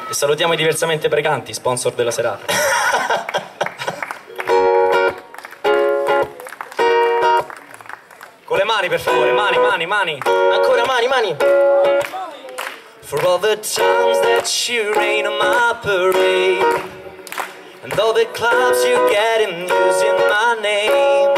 E salutiamo i diversamente precanti, sponsor della serata. Con le mani, per favore, mani. Ancora mani. For all the times that you rain on my parade, and all the clubs you get in using my name.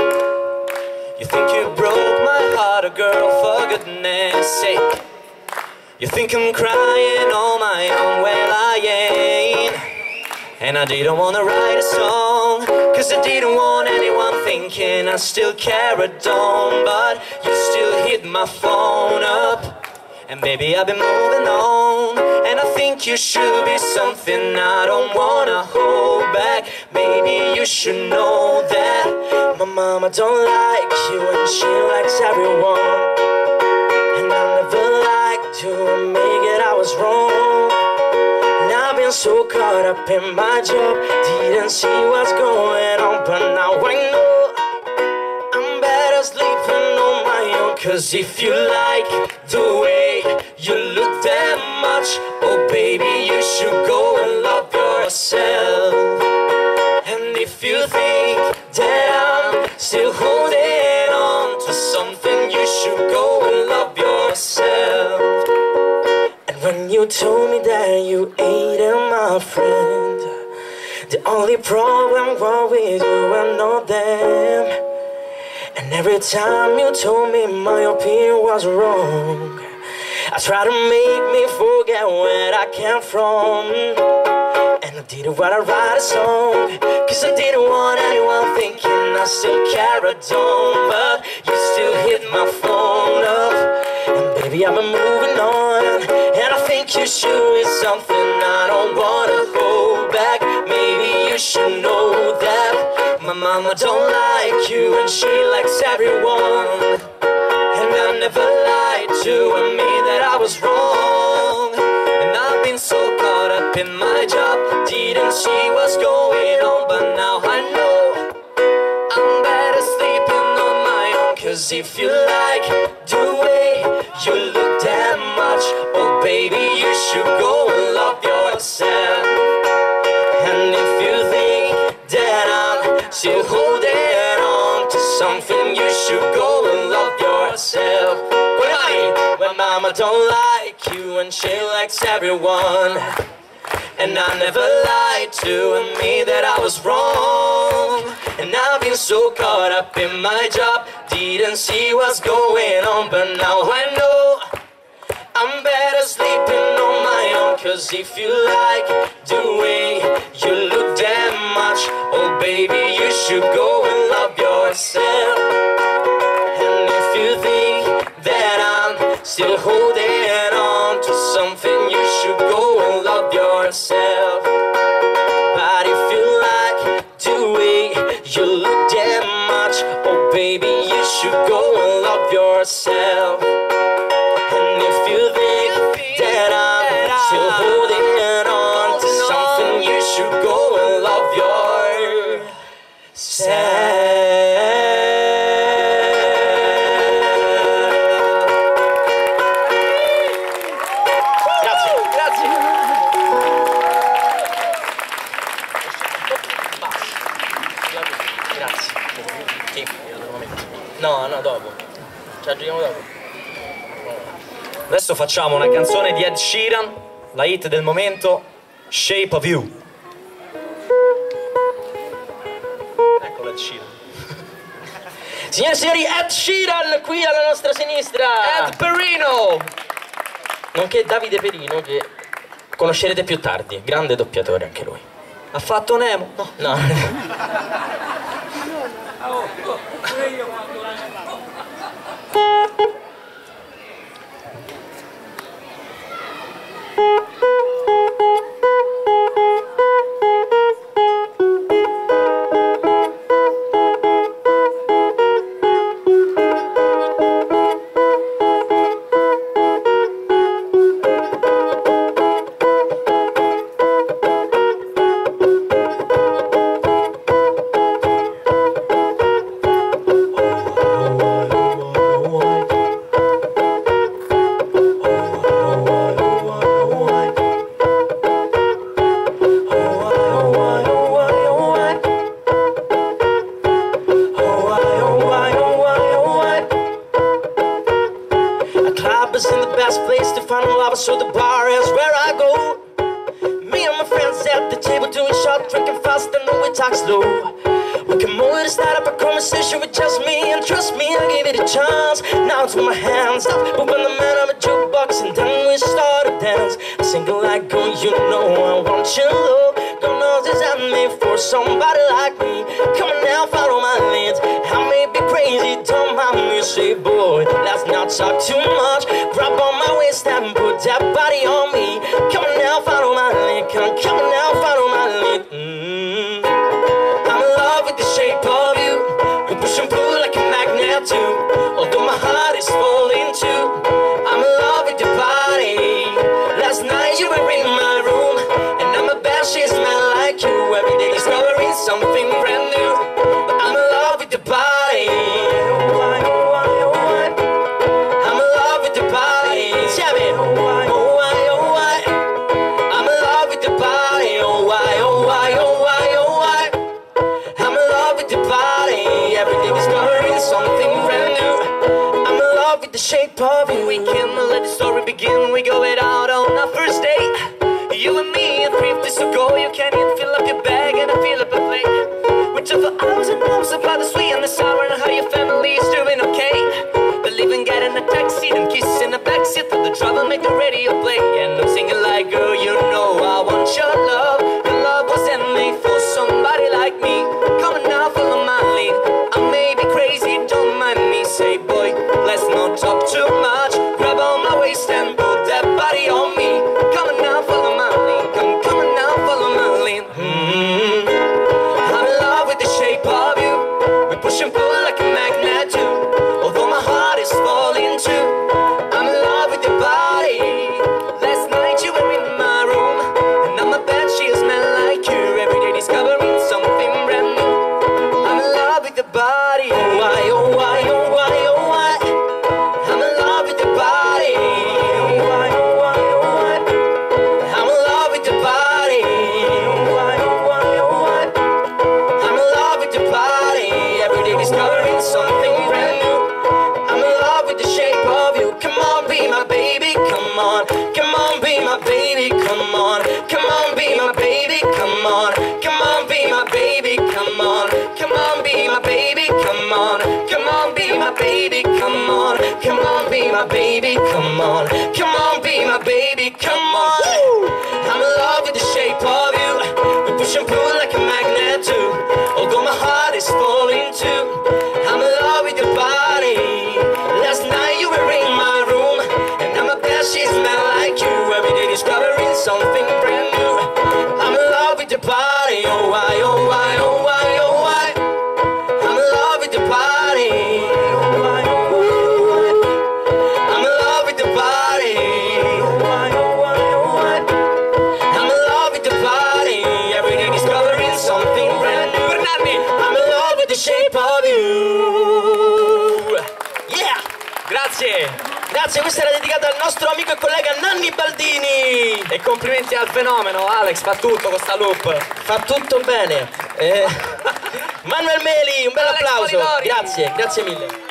You think you broke my heart, oh girl, for goodness sake. You think I'm crying on my own, well I ain't. And I didn't wanna write a song, cause I didn't want anyone thinking I still carried on. But you still hit my phone up, and baby I've been moving on. And I think you should be something I don't wanna hold back. Maybe you should know that my mama don't like you and she likes everyone. And I never liked you, admit it, I was wrong. And I've been so caught up in my job, didn't see what's going on. But now I know I'm better sleeping on my own. Cause if you like the way you look that much, oh baby, you should go and love yourself. And if you think that I'm still holding on to something, you should go and love yourself. And when you told me that you hated my friend, the only problem was with you and not them. And every time you told me my opinion was wrong, I tried to make me forget where I came from. And I didn't wanna write a song, cause I didn't want anyone thinking I still carried on. But you still hit my phone up, and baby I've been moving on. And I think you should be something I don't wanna hold back. Maybe you should know that my mama don't like you and she likes everyone. And I never lied to admit that I was wrong. And I've been so caught up in my job, didn't see what's going on. But now I know I'm better sleeping on my own. Cause if you like the way you look that much, oh baby, you should go and love yourself. And if you think that I'm still holding on to something, you should go and love yourself. When mama don't like you and she likes everyone. And I never lied to admit that I was wrong. And I've been so caught up in my job, didn't see what's going on. But now I know I'm better sleeping on my own. Cause if you like the way you look that much, oh baby, you should go and love yourself. And if you think that I'm still holding on to something, you should go and love yourself. But if you like the way you look that much, oh baby, you should go and love yourself. And if you think that I'm still holding on to something, you should go and love yourself. No, dopo. Ci aggiungiamo dopo. Adesso facciamo una canzone di Ed Sheeran, la hit del momento, Shape of You. Eccolo Ed Sheeran. Signore e signori, Ed Sheeran qui alla nostra sinistra. Ed Perino. Nonché Davide Perino, che conoscerete più tardi. Grande doppiatore anche lui. Ha fatto Nemo? No. club isn't the best place to find a lover, so the bar is where I go. Me and my friends at the table doing shot, drinking fast and then we talk slow. We come over to start up a conversation with just me, and trust me, I gave it a chance. Now it's with my hands up, but when the man on a jukebox, and then we start to dance. I sing like, oh, you know I want your love. God knows it's not made for somebody like me. Come on now, follow my leads. I may be crazy, don't mind me. Say, boy, let's not talk too much. Grab on my waist and put that body on me. Come on now, follow my lead. Come on now, follow my lead. I'm in love with the shape of you. We push and pull like a magnet too. Although my heart is falling too. I'm in love with your body. Last night you were in my room, and I'm a bad shit smell like you. Every day discovering something brand new. But I'm in love with your body. I'm in love with your body. Tell me, oh why? I'm in love with your body. Oh why? Oh why? Oh why? Oh why? I'm in love with your body. Every day discovering something brand new. I'm in love with the shape of you. We can let the story begin. We go it out on our first date. You and me and 3 days ago. You can't even fill up your bag and I fill up a plate. We talk for hours and hours about the sweet and the sour and how your family is doing okay. Believe in getting a taxi and kiss in the backseat of the driver, make the radio play. And I'm singing like, girl, you know I want your love. Your love wasn't made for somebody like me. Come on now, follow my lead. I may be crazy, don't mind me. Say, boy, let's not talk too much. Grab on my waist and put that body on me. Come on now, follow my lead. Come on now, follow my lead. I'm in love with the shape of you. We push and pull like a magnet too. Although my heart is falling too. I'm in love with your body. Last night you were in my room, and now my bed sheets smell like you. Every day discovering something brand new. I'm in love with your body. Oh why? Oh why? Oh why? Oh why? I'm in love with your body. Oh why? Oh why? Oh why? I'm in love with your body. Oh why? Oh why? Oh why? I'm in love with your body. Every day discovering something brand new. I'm in love with the shape of you. Come on, be my baby, come on. Come on, be my baby, come on. Come on, be my baby, come on. Come on, be my baby, come on. Come on, be my baby, come on. Come on, be my baby, come on. Come on, be my baby, come on. Come on, be my baby, come on. I'm in love with the shape of you. We push and pull like a magnet too. Although my heart is falling too. I'm in love with your body. Last night you were in my room, and now my bed sheets smell like you. Every day discovering something brand new. I'm in love with your body. Oh why? Oh why? Oh why? Oh why? I'm in love with your body. Oh why? Oh why? Oh why? I'm in love with your body. Oh why? Oh why? Oh why? I'm in love with your body. Every day discovering something brand new. I'm in love with the shape of you. Yeah! Grazie! Grazie, questa era dedicata al nostro amico e collega Nanni Baldini. E complimenti al fenomeno, Alex, fa tutto con sta loop. Fa tutto bene. Manuel Meli, un bel Alex applauso. Polidori. Grazie, grazie mille.